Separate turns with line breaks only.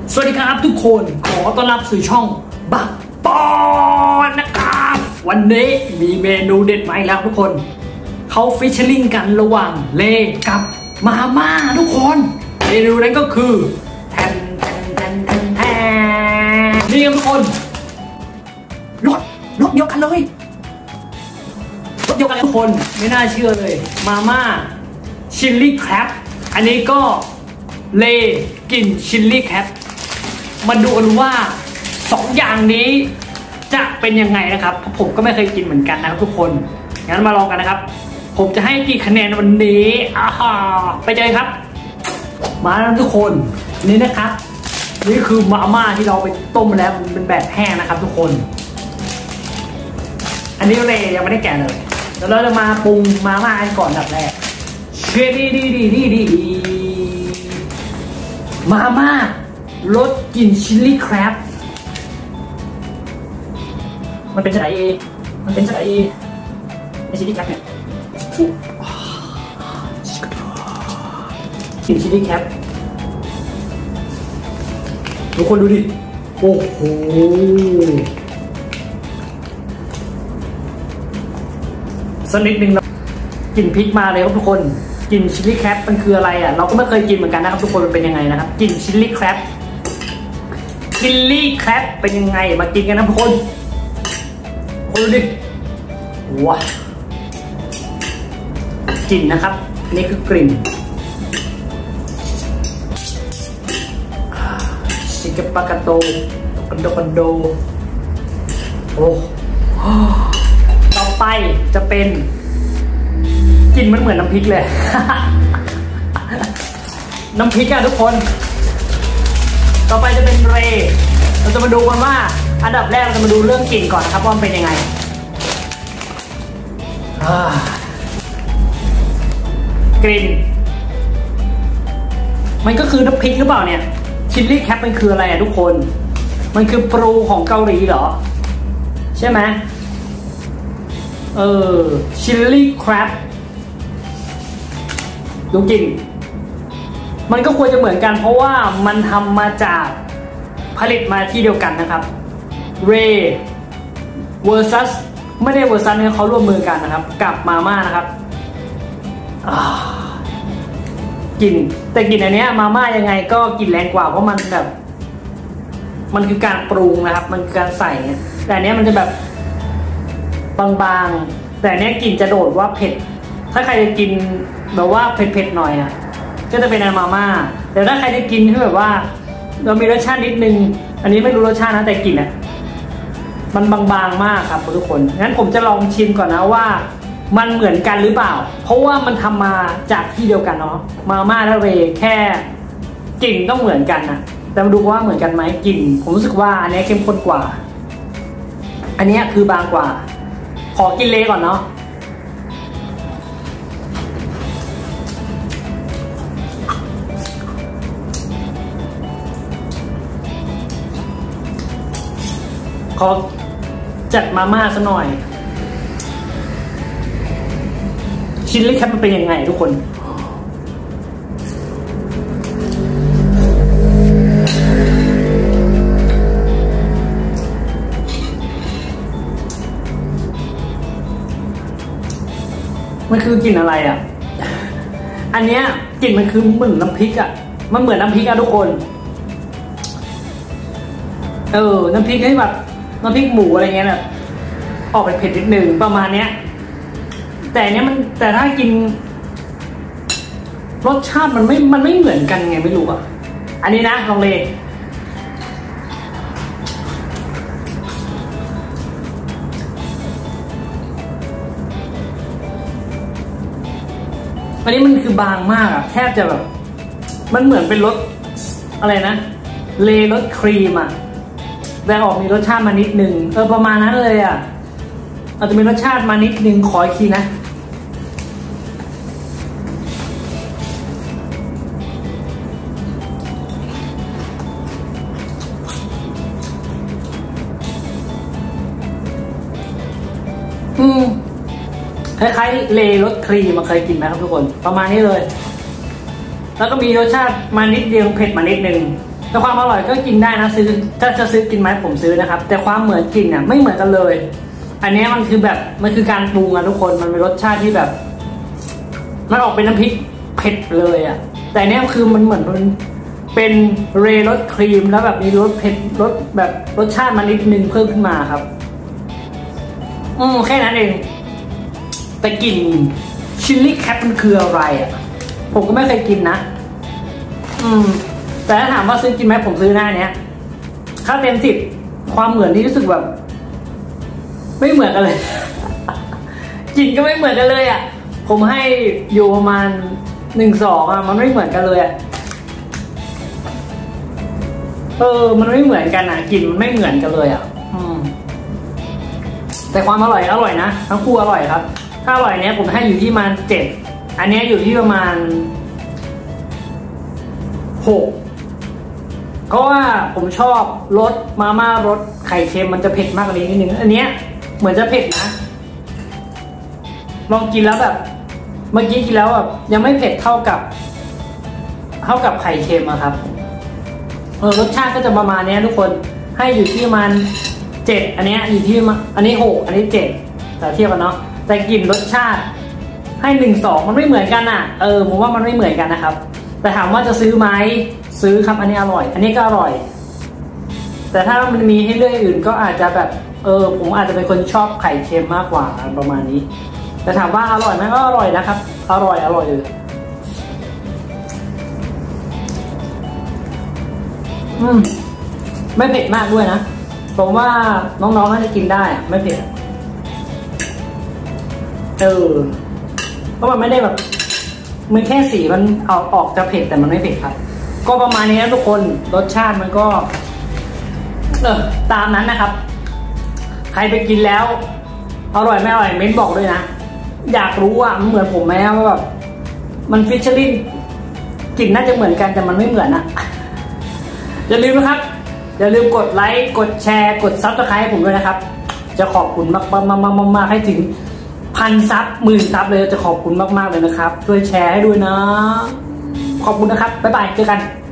สวัสดีครับทุกคนขอต้อนรับสู่ช่องบักปอนนะครับวันนี้มีเมนูเด็ดใหม่แล้วทุกคนเขาฟิชเชอร์ลิงกันระหว่างเลกับมาม่าทุกคนเมนูนั้นก็คือแทนนี่ครับทุกคนรสเดียวกันเลยรสเดียวกันทุกคนไม่น่าเชื่อเลยมาม่าชิลลี่แครบอันนี้ก็เลกินชิลลี่แครบมาดูกันว่า2อย่างนี้จะเป็นยังไงนะครับผมก็ไม่เคยกินเหมือนกันนะครับทุกคนงั้นมาลองกันนะครับผมจะให้กี่คะแนนวันนี้ไปเจอครับมาแล้วทุกคนนี่นะครับนี่คือมาม่าที่เราไปต้มแล้วมันเป็นแบบแห้งนะครับทุกคนอันนี้เลยังไม่ได้แกะเลยเดี๋ยวเราจะมาปรุงมาม่ากันก่อนแบบแรกเชดีมาม่ารสกลิ่นชิลลี่แครบมันเป็นอะไรมันเป็นอะไรไอชิลลี่แครบเนี่ยกลิ่นชิลลี่แครบทุกคนดูดิโอ้โหสักนิดนึงแล้วกลิ่นพริกมาเลยครับทุกคนกลิ่นชิลลี่แครบมันคืออะไรอ่ะเราก็ไม่เคยกินเหมือนกันนะครับทุกคนมันเป็นยังไงนะครับกลิ่นชิลลี่แครบเป็นยังไงมากินกันนะทุกคนดูดิว้ากลิ่นนะครับนี่คือกลิ่นชิคกี้พายกาโตกันโดโอ้ต่อไปจะเป็นกลิ่นมันเหมือนน้ำพริกเลย น้ำพริกอะทุกคนต่อไปจะเป็นเรเราจะมาดูกันว่าอันดับแรกเราจะมาดูเรื่องกลิ่นก่อนนะครับว่ามันเป็นยังไงกลิ่นมันก็คือน้ำพริกหรือเปล่าเนี่ยชิลลี่แครบมันคืออะไรอะทุกคนมันคือปรูของเกาหลีเหรอใช่ไหมชิลลี่แครบดูกลิ่นมันก็ควรจะเหมือนกันเพราะว่ามันทำมาจากผลิตมาที่เดียวกันนะครับเรเวอร์ซัสไม่ได้เวอร์ซัสเนี่ยเขาร่วมมือกันนะครับกับมาม่านะครับกลิ่นแต่กลิ่นอันเนี้ยมาม่ายังไงก็กลิ่นแรงกว่าเพราะมันแบบมันคือการปรุงนะครับมันคือการใส่แต่อันเนี้ยมันจะแบบบางๆแต่อันเนี้ยกลิ่นจะโดดว่าเผ็ดถ้าใครจะกินแบบว่าเผ็ดๆหน่อยอ่ะก็จะเป็นอันมาม่าแต่ถ้าใครจะกินที่แบบว่าเรามีรสชาตินิดนึงอันนี้ไม่รู้รสชาตินะแต่กลิ่นอ่ะมันบางๆมากครับทุกคนงั้นผมจะลองชิมก่อนนะว่ามันเหมือนกันหรือเปล่าเพราะว่ามันทำมาจากที่เดียวกันเนาะมาม่าและเรแค่กลิ่นต้องเหมือนกันนะแต่มาดูว่าเหมือนกันไหมกลิ่นผมรู้สึกว่าอันนี้เข้มข้นกว่าอันนี้คือบางกว่าขอกินเลก่อนเนาะขอจัดมาม่าซะหน่อยชิลลี่แครบมันเป็นยังไงทุกคนมันคือกลิ่นอะไรอ่ะอันเนี้ยกลิ่นมันคือเหมือนน้ำพริกอ่ะมันเหมือนน้ำพริกอ่ะทุกคนน้ำพริกให้แบบน้ำพริกหมูอะไรเงี้ยแบบออกไปเผ็ดนิดนึงประมาณเนี้ยแต่เนี้ยแต่ถ้ากินรสชาติมันไม่เหมือนกันไงไม่รู้อ่ะอันนี้นะลองเลยอันนี้มันคือบางมากอ่ะแทบจะแบบมันเหมือนเป็นรสอะไรนะเลรสครีมอ่ะแต่ออกมีรสชาติมานิดนึงประมาณนั้นเลยอ่ะอาจจะมีรสชาติมานิดนึงขออีกทีนะคล้ายๆเลรสครีมมาเคยกินไหมครับทุกคนประมาณนี้เลยแล้วก็มีรสชาติมานิดเดียวเผ็ดมานิดนึงแต่ความอร่อยก็กินได้นะซื้อถ้าจะซื้อกินไหมผมซื้อนะครับแต่ความเหมือนกินเนี่ยไม่เหมือนกันเลยอันนี้มันคือแบบมันคือการปรุงอะทุกคนมันเป็นรสชาติที่แบบมันออกเป็นน้ำพริกเผ็ดเลยอะแต่เนี้ยคือมันเหมือนมันเป็นเรย์รสครีมแล้วแบบมีรสเผ็ดรสแบบรสชาติมันนิดนึงเพิ่มขึ้นมาครับแค่นั้นเองแต่กลิ่นชิลลี่แคทมันคืออะไรอะผมก็ไม่เคยกินนะแต่ถ้าถามว่าซื้อกินไหมผมซื้อหน้าเนี้ยค่าเต็ม10ความเหมือนที่รู้สึกแบบไม่เหมือนกันเลยกลิ่นก็ไม่เหมือนกันเลยอ่ะผมให้อยู่ประมาณ1-2อ่ะมันไม่เหมือนกันเลยอ่ะมันไม่เหมือนกันอ่ะกลิ่นมันไม่เหมือนกันเลยอ่ะแต่ความอร่อยนะทั้งคู่อร่อยครับถ้าอร่อยเนี้ยผมให้อยู่ที่ประมาณ7อันนี้อยู่ที่ประมาณ6เพราะว่าผมชอบรสมาม่ารสไข่เค็มมันจะเผ็ดมากกว่านี้นิดนึงอันเนี้ยเหมือนจะเผ็ดนะลองกินแล้วแบบเมื่อกี้กินแล้วแบบยังไม่เผ็ดเท่ากับไข่เค็มอะครับรสชาติก็จะประมาณนี้ทุกคนให้อยู่ที่ประมาณ7อันนี้อยู่ที่อันนี้6อันนี้7แต่เทียบกันเนาะแต่กลิ่นรสชาติให้1-2มันไม่เหมือนกันอ่ะผมว่ามันไม่เหมือนกันนะครับแต่ถามว่าจะซื้อไหมซื้อครับอันนี้อร่อยอันนี้ก็อร่อยแต่ถ้ามันมีให้เลือกอื่นก็อาจจะแบบผมอาจจะเป็นคนชอบไข่เค็มมากกว่าประมาณนี้แต่ถามว่าอร่อยไหมก็อร่อยนะครับอร่อยเลยไม่เผ็ดมากด้วยนะผมว่าน้องๆน่าจะกินได้ไม่เผ็ดเพราะมันไม่ได้แบบมันแค่สีมันออกจะเผ็ดแต่มันไม่เผ็ดครับก็ประมาณนี้นะทุกคนรสชาติมันก็ตามนั้นนะครับใครไปกินแล้วอร่อยไม่อร่อยเม้นบอกด้วยนะอยากรู้ว่ามันเหมือนผมไหมว่าแบบมันฟิชเชอร์ลิ่งกลิ่นน่าจะเหมือนกันแต่มันไม่เหมือนนะอย่าลืมนะครับอย่าลืมกดไลค์กดแชร์กดซับสไครต์ให้ผมด้วยนะครับจะขอบคุณมากให้ถึง1,000 ซับ10,000 ซับเลยจะขอบคุณมากๆเลยนะครับช่วยแชร์ให้ด้วยนะขอบคุณนะครับบ๊ายบายเจอกัน